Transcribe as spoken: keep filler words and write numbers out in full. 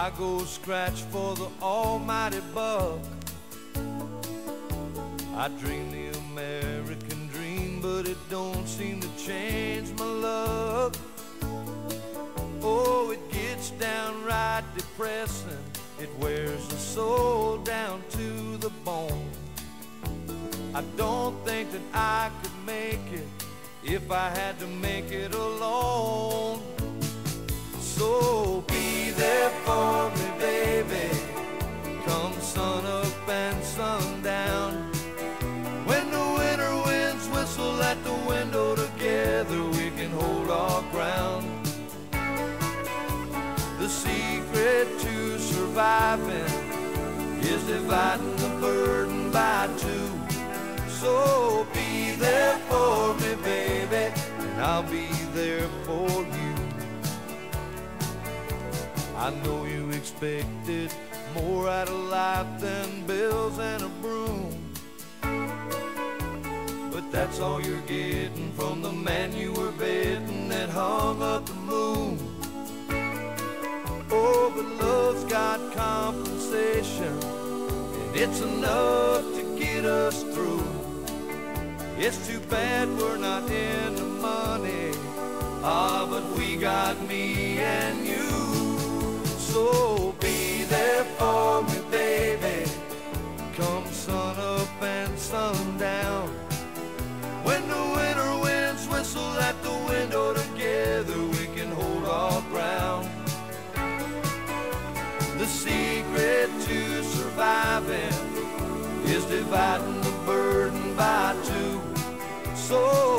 I go scratch for the almighty buck. I dream the American dream, but it don't seem to change my luck. Oh, it gets downright depressing. It wears the soul down to the bone. I don't think that I could make it if I had to make it alone. So be there for me, baby, come sun up and sun down. When the winter winds whistle at the window, together we can hold our ground. The secret to surviving is dividing the burden by two. So be there for me, baby, and I'll be there for you. I know you expected more out of life than bills and a broom, but that's all you're getting from the man you were betting that hung up the moon. Oh, but love's got compensation, and it's enough to get us through. It's too bad we're not into money, ah, but we got me and you. So be there for me, baby, come sun up and sun down. When the winter winds whistle at the window, together we can hold our ground. The secret to surviving is dividing the burden by two. So